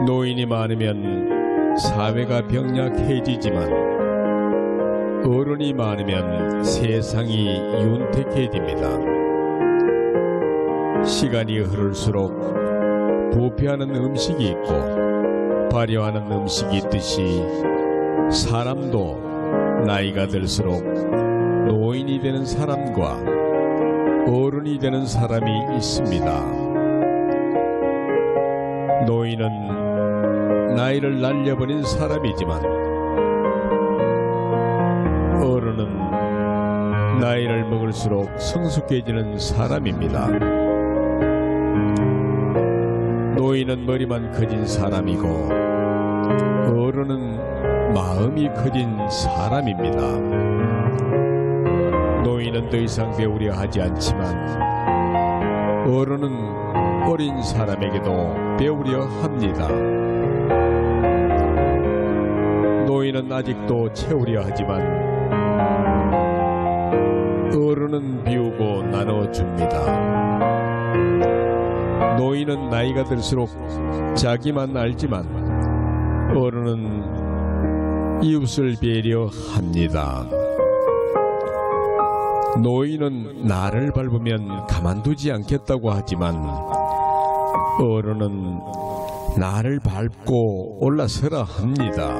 노인이 많으면 사회가 병약해지지만 어른이 많으면 세상이 윤택해집니다. 시간이 흐를수록 부패하는 음식이 있고 발효하는 음식이 있듯이 사람도 나이가 들수록 노인이 되는 사람과 어른이 되는 사람이 있습니다. 노인은 나이를 날려버린 사람이지만 어른은 나이를 먹을수록 성숙해지는 사람입니다. 노인은 머리만 커진 사람이고 어른은 마음이 커진 사람입니다. 노인은 더 이상 배우려 하지 않지만 어른은 어린 사람에게도 배우려 합니다. 노인은 아직도 채우려 하지만 어른은 비우고 나눠줍니다. 노인은 나이가 들수록 자기만 알지만 어른은 이웃을 배려합니다. 노인은 나를 밟으면 가만두지 않겠다고 하지만 어른은 나를 밟고 올라서라 합니다.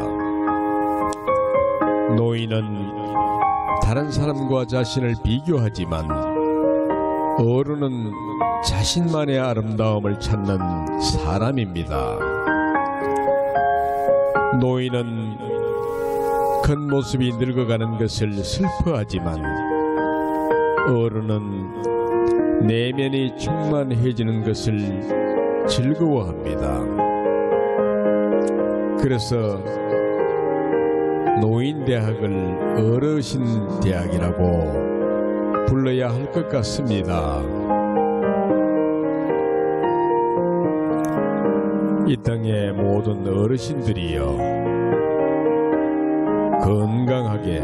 노인은 다른 사람과 자신을 비교하지만 어른은 자신만의 아름다움을 찾는 사람입니다. 노인은 겉모습이 늙어가는 것을 슬퍼하지만 어른은 내면이 충만해지는 것을 즐거워합니다. 그래서 노인대학을 어르신대학이라고 불러야 할 것 같습니다. 이 땅의 모든 어르신들이여 건강하게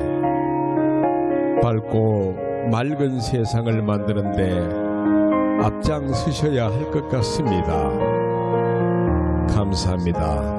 밝고 맑은 세상을 만드는데 앞장서셔야 할 것 같습니다. 감사합니다.